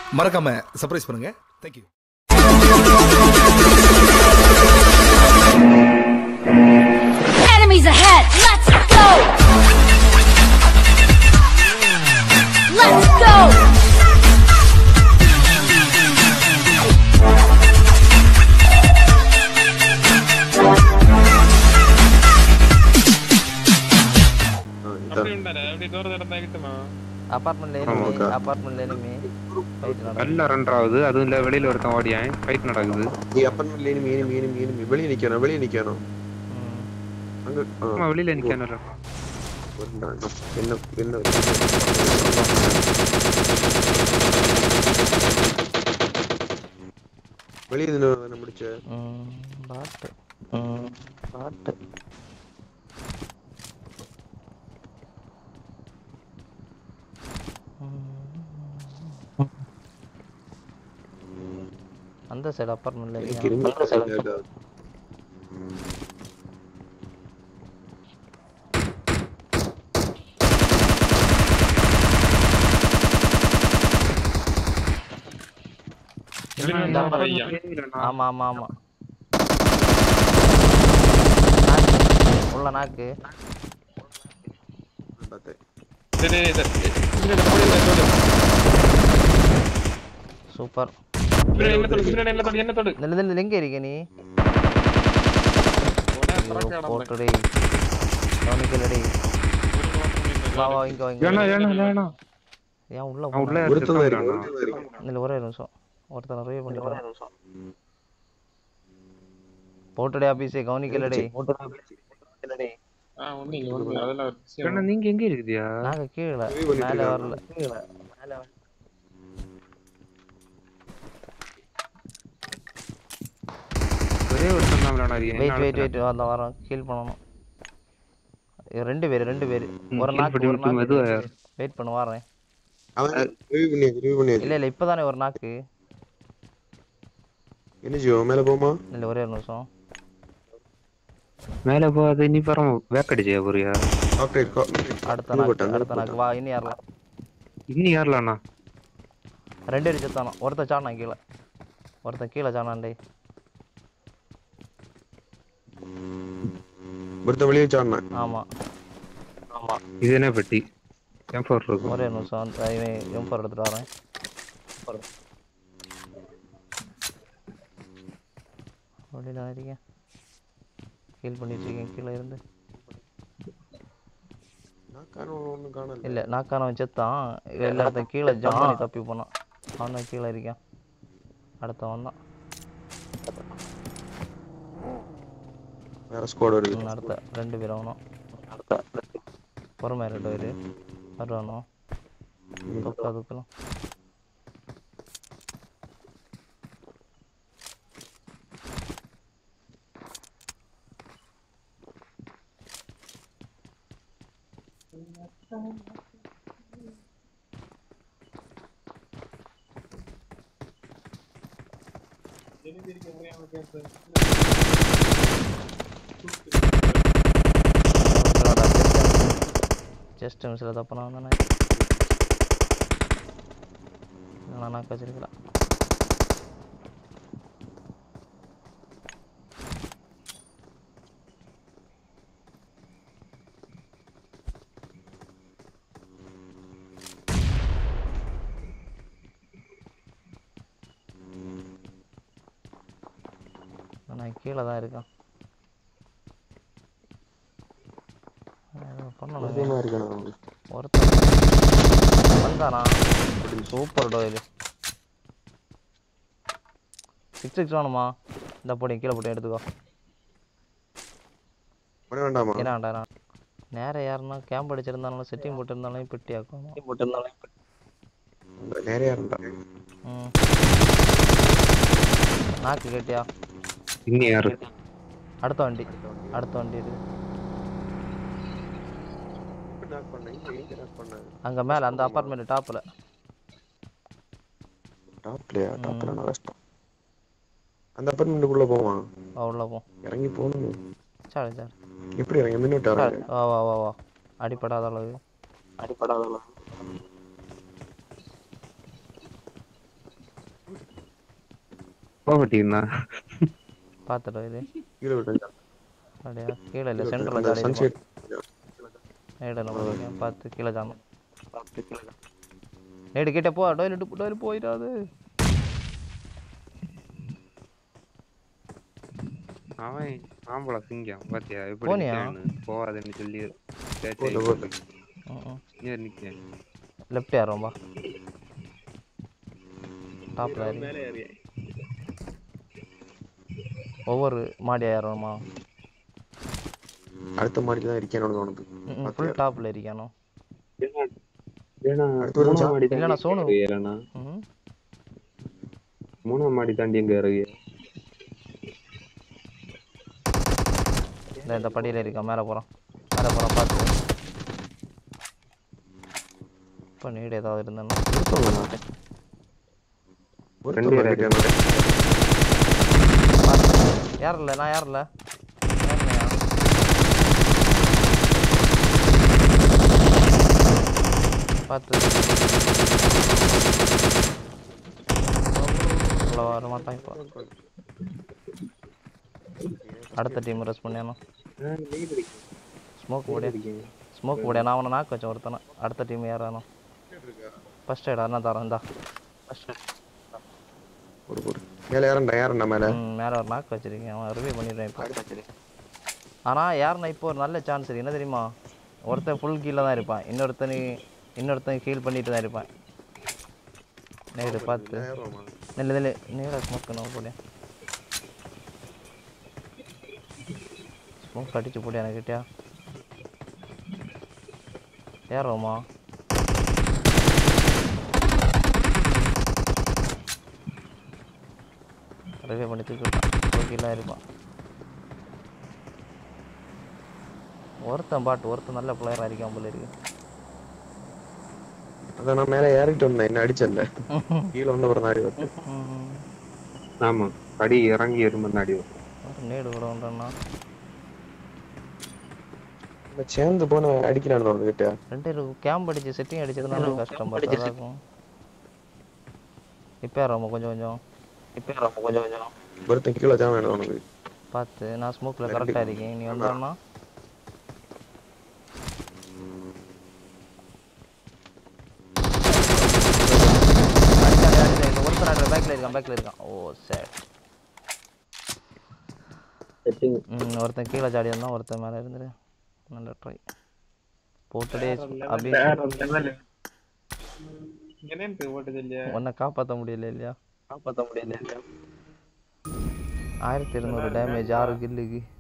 மறக்காம சர்ப்ரைஸ் பண்ணுங்க. Thank you. Enemies ahead. Let's go. Let's go. அபார்ட்மெண்ட்ல எனிமி ஃபைட் நடக்குது. கல்ல ரன்றாவது அதுவும் இல்ல வெளியில ஒருத்தன் ஓடியான் ஃபைட் நடக்குது. நீ அபார்ட்மெண்ட்ல எனிமி வெளிய நிக்கணும். அங்க வெளியில நிக்கணும். என்ன வெளிய என்ன முடிச்ச? பாட்டு அந்த சைடு அபார்ட்மெண்ட்ல இருக்கு. ஆமா ஆமா ஆமா உள்ள நாக்கு சூப்பர். எங்க இருக்க நீ? போட்டுடே கவனிக்கலடி. வா வா இங்க வா. ஏன் உள்ள ஒரே நிமிஷம் ஒருத்தன் ரிவைவ் பண்ணிட்டான். போட்டுடே ஆபீஸே கவனிக்கலடி. நீங்க எங்க இருக்கீங்க? நாங்க கீழ மேல வரல. ஒரே ஒரு சொன்னா வெயிட் வரோம் ஹீல் பண்ணனும். ரெண்டு பேர் ஒரு நாக்கு வெயிட் பண்ணு வரேன். அவன் ரிவ்யூ பண்ணி இல்ல இப்பதானே ஒரு நாக்கு. என்ன ஜோ மேல போமா? இல்ல ஒரே ஒரு நிமிஷம் மேல போகாத. நீ பரம் வேக்கடிச்சே போறியா? அடுத்த நாக்கு வா. இன்னி யாரலாம்ண்ணா ரெண்டு பேரும் செத்தானோ. ஒருத்தன் சாணா கீழே. ஒருத்தன் கீழே சாணாண்டே. வெளியே சாணா. ஆமா ஆமா. இது என்ன பெட்டி? M4 இருக்கு. ஒரே நிமிஷம் M4 எடுத்துட்டு வரேன். வெளியில இருக்கேன். ஹீல் பண்ணிட்டு இருக்கேன் கீழே இருந்து. இல்ல நாக்கானவன் செத்தான். எல்லாத்தையும் கீழே ஜம்ப் பண்ணி தப்பி போனான். அவன் தான் கீழே இருக்கான். அடுத்தவன் தான். வேற ஸ்குவாட் வருது. அடுத்த ரெண்டு பேர் அவனும். பொறுமை 2 பேர் வருவானோ. துக்கலாம் ஜஸ்ட் மிஸ்ல தப்பனா வந்தானே. நான் வச்சிருக்கலாம். நான் கீழே தான் இருக்கேன். ஒருத்தன் வந்தானா? சூப்பர் டோ. இது 6 வேணுமா? இந்த போடி கீழே போட்டு எடுத்துக்கோ. என்ன வேண்டாம். நேரம் யாருன்னா கேம்ப் அடிச்சிருந்தாலும் செட்டிங் போட்டிருந்தாலும் பெட்டி ஆக்கணும். நாக்கு கேட்டியா? அடுத்த வண்டி இருக்கு. அங்க மேல அந்த அபார்ட்மெண்ட் டாப்ல கஷ்டம். அந்த அபார்ட்மெண்ட்டுக்குள்ள போவான். உள்ள போ. இறங்கி போகணும். சரி எப்படி இறங்கி மினிட் வராங்க. வா அடிபடாத அளவு. போகட்டீங்கண்ணா பார்த்துட்டு இது கீழே விட்டுங்க அப்படியா கீழே இல்லை அந்த சென்டரில் ஜாலி இருக்கும் சன்செட் நேடு நம்ம பார்த்து கீழே ஜானும் நேடு கிட்ட போ டோய்லெட் போயிடாது அவன் ஆம்பளை சிங்கம் பாத்தியா எப்படி போனியா? போவாதுன்னு சொல்லி நிக்கிறேன் லெஃப்ட் யாரோம்பா டாப்ல ஏறி ஒவ்வொரு மாடியா ஏறணுமா அடுத்த மாதிரி தான் இருக்கேன் உனக்கு ஃபுல் டாப்ல இருக்கானோ இல்லண்ணா சோனு மூணாம் மாடி தாண்டி எங்க இறகு இந்த படியில இருக்கான் மேலே போறான் பார்த்து இப்போ நீடு ஏதாவது இருந்தா யார் இல்லை நான் யார் இல்லை பார்த்து அவ்வளோ வர மாட்டான் இப்போ அடுத்த டீம் ரெஸ்ட் பண்ணியானோ ஸ்மோக் போடியா நான் அவனை நாக்கு வச்சேன் ஒருத்தனை அடுத்த டீம் யாரானோ ஃபர்ஸ்ட் எய்டா என்ன தரேன் இந்தா மேலே யாரண்டா மேலே மேலே ஒரு நாக்கு வச்சிருக்கேன் அவன் ரிவ்யூ பண்ணிடுறேன் இப்போ ஆனால் யாருன்னா இப்போ ஒரு நல்ல சான்ஸ் இருக்கு என்ன தெரியுமா ஒருத்தன் ஃபுல் கீழே தான் இருப்பான் இன்னொருத்தன் ஹீல் பண்ணிட்டு தான் இருப்பான் நேரு பார்த்து நெல்லு நேராக ஸ்மோக் பண்ணுவோம் போடியா ஸ்மோக் அடிச்சு போடியா எனக்கிட்டயா ஏறோமா ரிவ்யூ பண்ணி தூக்கிட்டான் கீழே இருப்பான் ஒருத்தன் நல்ல பிளேயராக இருக்கான் போல இருக்கு அதான் நான் மேலே ஏறிட்டு வந்தேன் என்ன அடிச்சல கீழே வந்து ஒரு நாடி வந்து ஆமா படி இறங்கி எறும்பு நாடி நேடு கூட வந்தோம்னா சேர்ந்து போன அடிக்கிறான் உங்ககிட்ட ரெண்டு கேம்ப் அடிச்சு செட்டிங் அடிச்சதுனால கஷ்டம் இருக்கும் இப்போ ரொம்ப கொஞ்சம் ஒருத்தன் கீழே தான் வேணும் உனக்கு பார்த்து நான் ஸ்மோக்கில் கரெக்டாக இருக்கேன் நீ வந்தோம்னா பேக்ல இருக்கான் ஓ சேட் ஒருத்தன் கீழே ஜாடி இருந்தான் ஒருத்தன் மேலே இருந்துரு நல்ல ட்ரை போட்டுடே உன்னை காப்பாற்ற முடியல இல்லையா 1200 டேமேஜ் 6 கில்லுக்கு